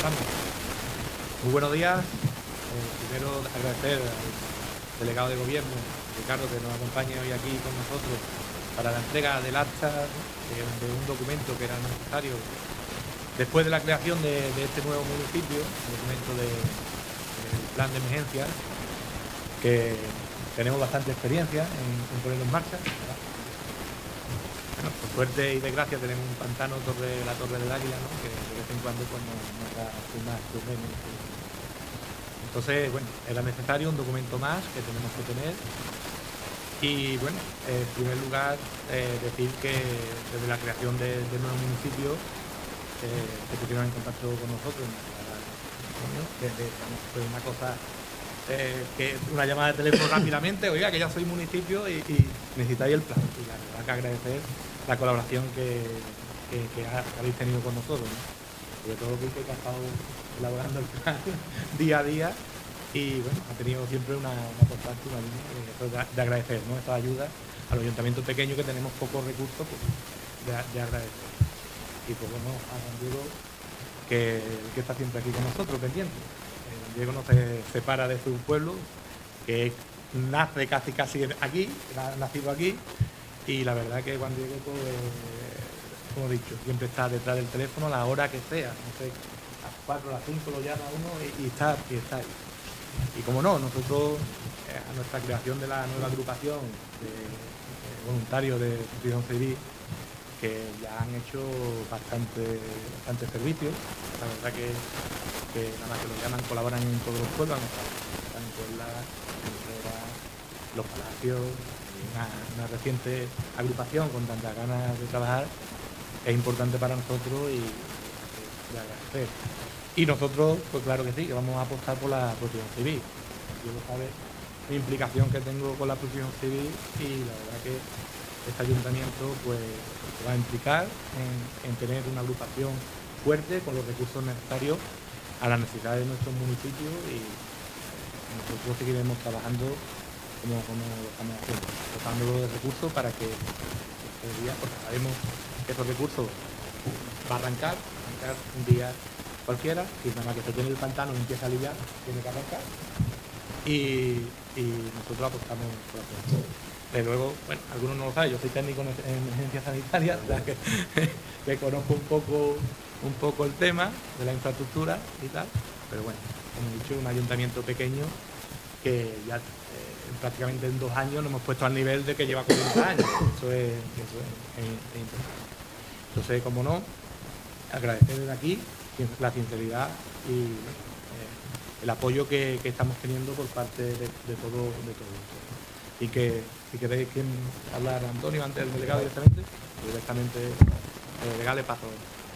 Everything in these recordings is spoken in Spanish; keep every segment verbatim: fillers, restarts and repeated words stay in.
empezamos. Muy buenos días. Eh, primero agradecer al delegado de gobierno, Ricardo, que nos acompañe hoy aquí con nosotros para la entrega del acta de, de un documento que era necesario después de la creación de, de este nuevo municipio, el documento de, del plan de emergencia, que tenemos bastante experiencia en, en ponerlo en marcha, ¿verdad? Bueno, por suerte y desgracia tenemos un pantano torre, la Torre del Águila, ¿no? Que de vez en cuando pues, nos, nos da más o menos. Entonces, bueno, era necesario un documento más que tenemos que tener. Y bueno, en primer lugar, eh, decir que desde la creación de, del nuevo municipio eh, se pusieron en contacto con nosotros. Desde, fue una cosa, eh, que una llamada de teléfono rápidamente, oiga, que ya soy municipio y, y necesitáis el plan. Y la verdad que agradecer la colaboración que, que, que habéis tenido con nosotros, ¿no? Sobre todo que ha estado elaborando el plan día a día. Y bueno, ha tenido siempre una, una constante, una línea de, de agradecer, ¿no? Esta ayuda a los ayuntamientos pequeños que tenemos pocos recursos, pues, de, de agradecer. Y pues bueno, a Don Diego, que, que está siempre aquí con nosotros, pendiente. Eh, Don Diego no se separa de su pueblo, que nace casi casi aquí, ha nacido aquí, y la verdad que Juan Diego, pues, como he dicho, siempre está detrás del teléfono a la hora que sea, no sé, a las cuatro, a las cinco lo llama uno y, y está, y está ahí. Y como no, nosotros, eh, a nuestra creación de la nueva agrupación de, de voluntarios de protección civil, que ya han hecho bastante, bastante servicios, la verdad que, que nada más que lo llaman, colaboran en todos los pueblos, están en Puebla, en Herrera, Los Palacios, una, una reciente agrupación con tantas ganas de trabajar, es importante para nosotros y de agradecer. Y nosotros, pues claro que sí, que vamos a apostar por la protección civil. Yo lo sabe la implicación que tengo con la protección civil y la verdad que este ayuntamiento pues se va a implicar en, en tener una agrupación fuerte con los recursos necesarios a las necesidades de nuestros municipios y nosotros seguiremos trabajando como, como lo estamos haciendo, dotándolo de recursos para que este día, porque sabemos que esos recursos va a arrancar, arrancar un día cualquiera, y nada más que se tiene el pantano y empieza a aliviar, tiene que arrancar, y, y nosotros apostamos por la protección. De luego, bueno, algunos no lo saben, yo soy técnico en emergencia sanitaria, o sea que, que conozco un poco, un poco el tema de la infraestructura y tal, pero bueno, como he dicho, un ayuntamiento pequeño que ya eh, prácticamente en dos años nos hemos puesto al nivel de que lleva cuarenta años, eso es, eso es, es, es importante. Entonces, como no, agradecer desde aquí la sinceridad y eh, el apoyo que, que estamos teniendo por parte de, de todo de todos. Y que si queréis que hablar Antonio antes del delegado directamente, directamente el delegado le paso.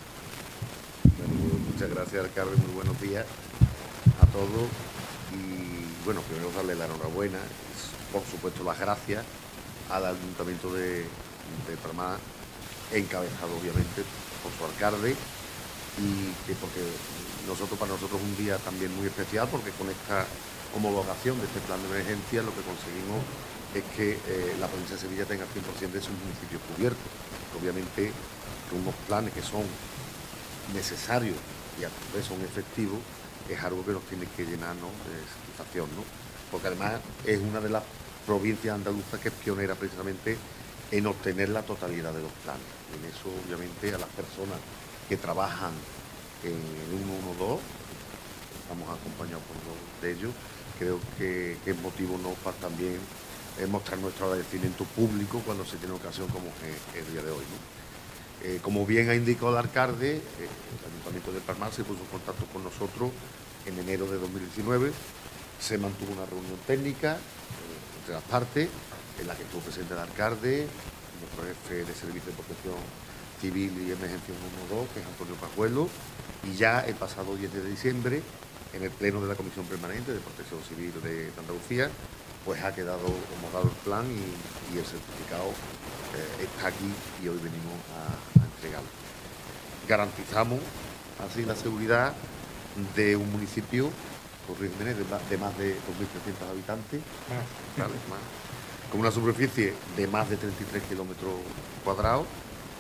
Bueno, muchas gracias, alcalde, muy buenos días a todos y bueno, primero darle la enhorabuena, por supuesto las gracias al Ayuntamiento de, de Palma, encabezado obviamente por su alcalde, y que porque nosotros para nosotros es un día también muy especial, porque con esta homologación de este plan de emergencia lo que conseguimos es que eh, la provincia de Sevilla tenga cien por ciento de sus municipios cubiertos. Obviamente con unos planes que son necesarios y a su vez son efectivos, es algo que nos tiene que llenarnos de satisfacción, ¿no? Porque además es una de las provincias andaluzas que es pionera precisamente en obtener la totalidad de los planes. En eso obviamente a las personas que trabajan en el ciento doce, estamos acompañados por dos de ellos, creo que, que es motivo no para también eh, mostrar nuestro agradecimiento público cuando se tiene ocasión como que el día de hoy, ¿no? Eh, como bien ha indicado el alcalde, eh, el Ayuntamiento de Palmar se puso en contacto con nosotros en enero de dos mil diecinueve, se mantuvo una reunión técnica eh, entre las partes, en la que estuvo presente el alcalde, nuestro jefe de Servicio de Protección Civil y Emergencia ciento doce, que es Antonio Pajuelo, y ya el pasado diez de diciembre, en el Pleno de la Comisión Permanente de Protección Civil de Andalucía, pues ha quedado homologado el plan y, y el certificado eh, está aquí y hoy venimos a, a entregarlo. Garantizamos así la seguridad de un municipio, corrígeme, de, de más de dos mil trescientos habitantes, ¿vale? Más, con una superficie de más de treinta y tres kilómetros cuadrados,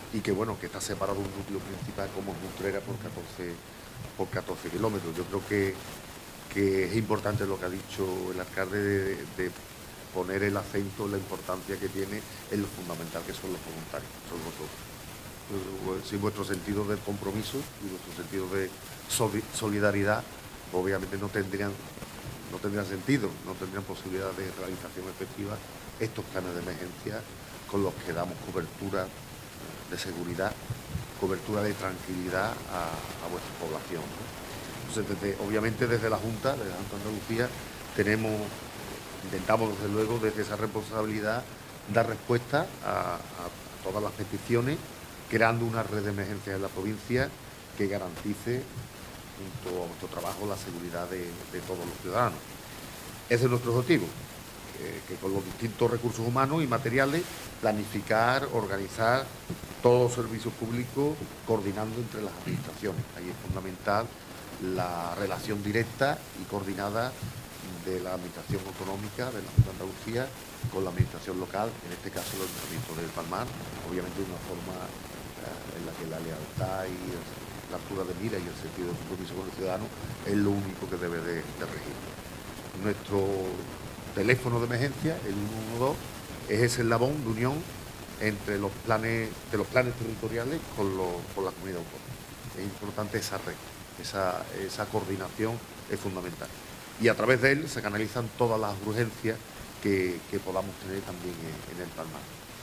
y que bueno, que está separado un núcleo principal como es Utrera por catorce, por catorce kilómetros. Yo creo que, que es importante lo que ha dicho el alcalde de, de poner el acento en la importancia que tiene en lo fundamental que son los voluntarios, son vosotros. Sin vuestro sentido de compromiso y vuestro sentido de solidaridad, obviamente no tendrían, no tendrían sentido, no tendrían posibilidad de realización efectiva estos planes de emergencia con los que damos cobertura de seguridad, cobertura de tranquilidad a, a vuestra población, ¿no? Entonces, desde, obviamente desde la Junta, desde la Junta de Andalucía, tenemos, intentamos desde luego desde esa responsabilidad dar respuesta a, a todas las peticiones, creando una red de emergencias en la provincia que garantice, junto a nuestro trabajo, la seguridad de, de todos los ciudadanos. Ese es nuestro objetivo, que, que con los distintos recursos humanos y materiales planificar, organizar todos los servicios públicos, coordinando entre las administraciones. Ahí es fundamental la relación directa y coordinada de la administración autonómica de la Junta de Andalucía con la administración local, en este caso el Ayuntamiento del Palmar, obviamente de una forma eh, en la que la lealtad y el, la altura de mira y el sentido de compromiso con el ciudadano es lo único que debe de, de regir. Nuestro teléfono de emergencia, el uno uno dos, es ese eslabón de unión entre los planes de los planes territoriales con, los, con la comunidad autónoma. Es importante esa red, esa, esa coordinación es fundamental. Y a través de él se canalizan todas las urgencias que, que podamos tener también en, en el Palmar.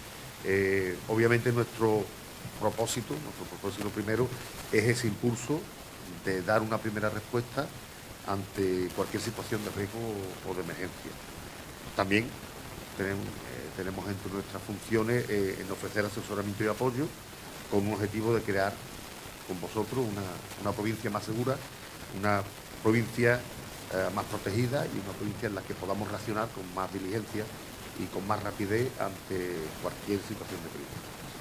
Eh, obviamente nuestro propósito, nuestro propósito primero es ese impulso de dar una primera respuesta ante cualquier situación de riesgo o de emergencia. También tenemos, eh, tenemos entre nuestras funciones eh, en ofrecer asesoramiento y apoyo con un objetivo de crear con vosotros una, una provincia más segura, una provincia eh, más protegida y una provincia en la que podamos reaccionar con más diligencia y con más rapidez ante cualquier situación de peligro.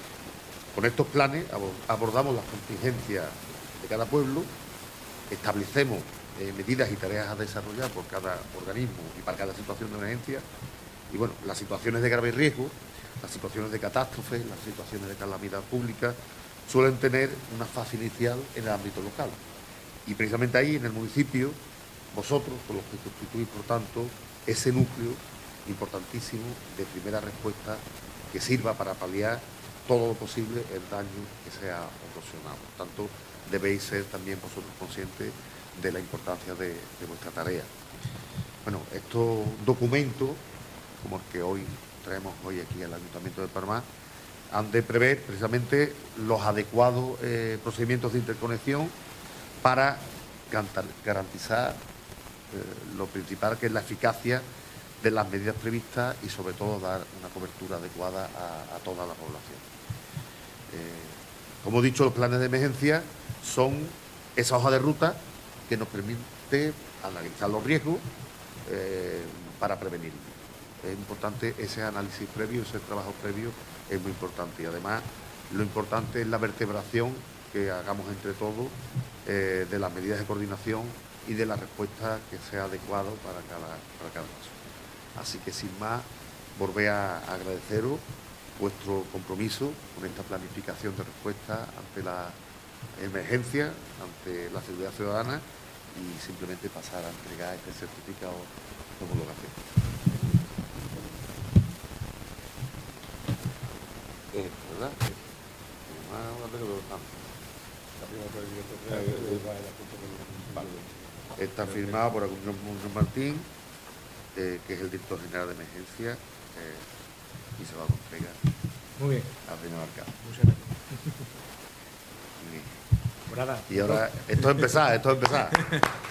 Con estos planes abordamos las contingencias de cada pueblo, establecemos eh, medidas y tareas a desarrollar por cada organismo y para cada situación de emergencia. Y bueno, las situaciones de grave riesgo, las situaciones de catástrofe, las situaciones de calamidad pública, suelen tener una fase inicial en el ámbito local. Y precisamente ahí, en el municipio, vosotros, con los que constituís, por tanto, ese núcleo importantísimo de primera respuesta que sirva para paliar todo lo posible el daño que sea ocasionado. Por tanto, debéis ser también vosotros conscientes de la importancia de, de vuestra tarea. Bueno, estos documentos, como el que hoy traemos hoy aquí al Ayuntamiento de Palmar, han de prever precisamente los adecuados eh, procedimientos de interconexión para garantizar eh, lo principal, que es la eficacia de las medidas previstas y sobre todo dar una cobertura adecuada a, a toda la población. Eh, como he dicho, los planes de emergencia son esa hoja de ruta que nos permite analizar los riesgos eh, para prevenir. Es importante ese análisis previo, ese trabajo previo es muy importante y además lo importante es la vertebración que hagamos entre todos eh, de las medidas de coordinación y de la respuesta que sea adecuada para cada, para cada caso. Así que sin más, volver a agradeceros vuestro compromiso con esta planificación de respuesta ante la emergencia, ante la seguridad ciudadana y simplemente pasar a entregar este certificado de homologación. Eh, ¿verdad? Está firmado por Agustín Martín, eh, que es el director general de emergencia, eh, y se va a entregar. Muy bien. Al señor alcalde. Muchas gracias. Y, y ahora, esto es empezar, esto es empezar.